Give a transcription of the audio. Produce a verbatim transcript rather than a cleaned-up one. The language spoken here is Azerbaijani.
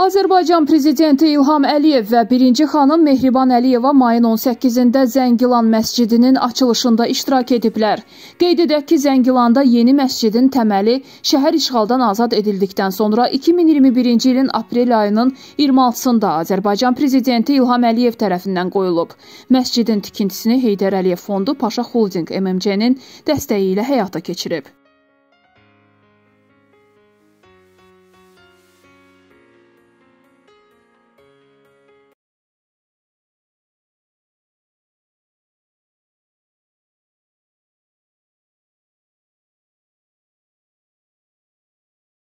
Azərbaycan Prezidenti İlham Əliyev və birinci xanım Mehriban Əliyeva mayın on səkkizində Zəngilan məscidinin açılışında iştirak ediblər. Qeyd edək ki, Zəngilanda yeni məscidin təməli şəhər işğaldan azad edildikdən sonra iki min iyirmi birinci ilin aprel ayının iyirmi altısında Azərbaycan Prezidenti İlham Əliyev tərəfindən qoyulub. Məscidin tikintisini Heydər Əliyev Fondu Paşa Holding M M C-nin dəstəyi ilə həyata keçirib.